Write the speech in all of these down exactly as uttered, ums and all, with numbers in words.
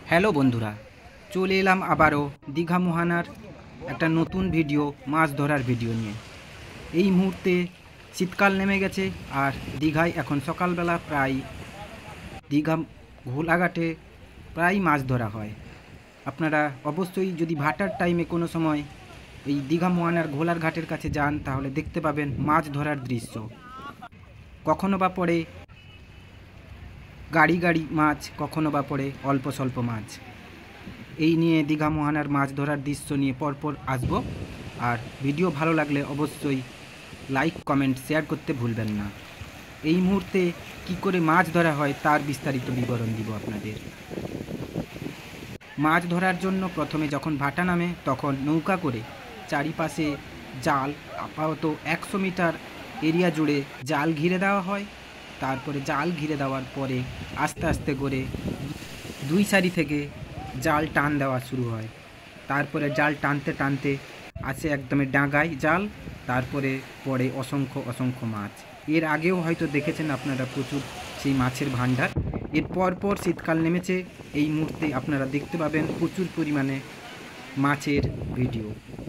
Hello বন্ধুরা, চলে এলাম আবারও দীঘা মোহনার একটা নতুন ভিডিও, মাছ ধরার ভিডিও নিয়ে। এই মুহূর্তে শীতকাল নেমে গেছে আর দীঘায় এখন সকালবেলা প্রায় দীঘা ঘোলাঘাটে প্রায় মাছ ধরা হয়। আপনারা অবশ্যই যদি ভাটার টাইমে কোনো সময় এই দীঘা মোহনার ঘোলার ঘাটের কাছে যান তাহলে দেখতে পাবেন মাছ ধরার দৃশ্য। কখনো বা পড়ে গাড়ি গাড়ি মাছ, কখনো বা পড়ে অল্প স্বল্প মাছ। এই নিয়ে দীঘা মোহনার মাছ ধরার দৃশ্য নিয়ে পরপর আসব। আর ভিডিও ভালো লাগলে অবশ্যই লাইক কমেন্ট শেয়ার করতে ভুলবেন না। এই মুহূর্তে কি করে মাছ ধরা হয় তার বিস্তারিত বিবরণ দিব আপনাদের। মাছ ধরার জন্য প্রথমে যখন ভাটা নামে তখন নৌকা করে চারিপাশে জাল, আপাতত একশো মিটার এরিয়া জুড়ে জাল ঘিরে দেওয়া হয়। তারপরে জাল ঘিরে দেওয়ার পরে আস্তে আস্তে করে দুই সারি থেকে জাল টান দেওয়া শুরু হয়। তারপরে জাল টানতে টানতে আসে একদমই ডাঙায় জাল, তারপরে পড়ে অসংখ্য অসংখ্য মাছ। এর আগেও হয়তো দেখেছেন আপনারা প্রচুর সেই মাছের ভাণ্ডার। এর পরপর শীতকাল নেমেছে, এই মুহূর্তে আপনারা দেখতে পাবেন প্রচুর পরিমাণে মাছের ভিডিও।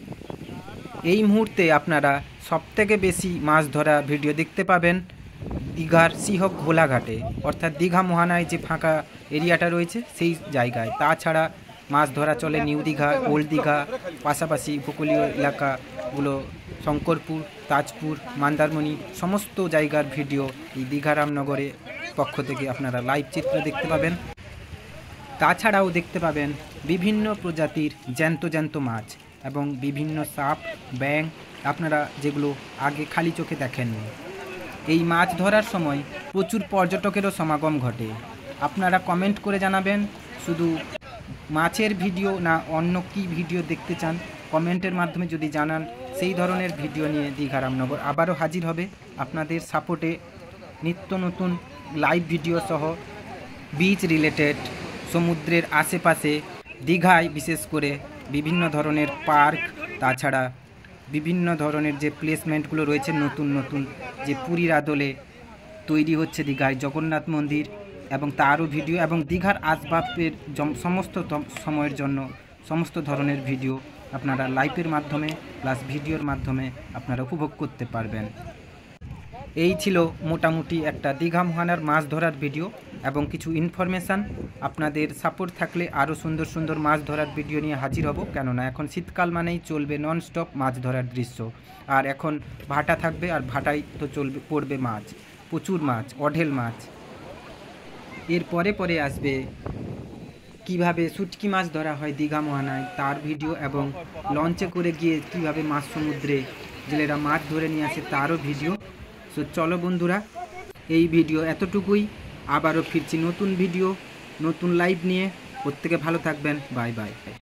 এই মুহূর্তে আপনারা সবথেকে বেশি মাছ ধরা ভিডিও দেখতে পাবেন দীঘার সিহক ঘোলাঘাটে, অর্থাৎ দীঘা মোহনায় যে ফাঁকা এরিয়াটা রয়েছে সেই জায়গায়। তাছাড়া মাছ ধরা চলে নিউ দীঘা, ওল্ড দীঘা, পাশাপাশি উপকূলীয় এলাকাগুলো শঙ্করপুর, তাজপুর, মন্দারমণি সমস্ত জায়গার ভিডিও এই দীঘা রামনগরে পক্ষ থেকে আপনারা লাইভ চিত্র দেখতে পাবেন। তাছাড়াও দেখতে পাবেন বিভিন্ন প্রজাতির জ্যান্ত জ্যান্ত মাছ এবং বিভিন্ন সাপ, ব্যাঙ, আপনারা যেগুলো আগে খালি চোখে দেখেননি। এই মাছ ধরার সময় প্রচুর পর্যটকেরও সমাগম ঘটে। আপনারা কমেন্ট করে জানাবেন শুধু মাছের ভিডিও না অন্য কি ভিডিও দেখতে চান। কমেন্টের মাধ্যমে যদি জানান সেই ধরনের ভিডিও নিয়ে দীঘা রামনগর আবারও হাজির হবে আপনাদের সাপোর্টে। নিত্য নতুন লাইভ ভিডিও সহ বিচ রিলেটেড, সমুদ্রের আশেপাশে দীঘায় বিশেষ করে বিভিন্ন ধরনের পার্ক, তাছাড়া বিভিন্ন ধরনের যে প্লেসমেন্টগুলো রয়েছে, নতুন নতুন যে পুরীর আদলে তৈরি হচ্ছে দীঘায় জগন্নাথ মন্দির এবং তারও ভিডিও, এবং দীঘার আসবাবের সমস্ত সময়ের জন্য সমস্ত ধরনের ভিডিও আপনারা লাইভের মাধ্যমে প্লাস ভিডিওর মাধ্যমে আপনারা উপভোগ করতে পারবেন। এই ছিল মোটামুটি একটা দীঘা মোহনার মাছ ধরার ভিডিও এবং কিছু ইনফরমেশান। আপনাদের সাপোর্ট থাকলে আরও সুন্দর সুন্দর মাছ ধরার ভিডিও নিয়ে হাজির হব, কেননা এখন শীতকাল মানেই চলবে ননস্টপ মাছ ধরার দৃশ্য। আর এখন ভাটা থাকবে, আর ভাটাই তো চলবে, পড়বে মাছ, প্রচুর মাছ, অঢেল মাছ। এর পরে পরে আসবে কিভাবে শুটকি মাছ ধরা হয় দীঘা মোহনায় তার ভিডিও, এবং লঞ্চে করে গিয়ে কিভাবে মাছ সমুদ্রে জেলেরা মাছ ধরে নিয়ে আসে তারও ভিডিও। সো চলো বন্ধুরা, এই ভিডিও এতটুকুই। আবারও ফিরছি নতুন ভিডিও, নতুন লাইভ নিয়ে। প্রত্যেকে ভালো থাকবেন। Bye by.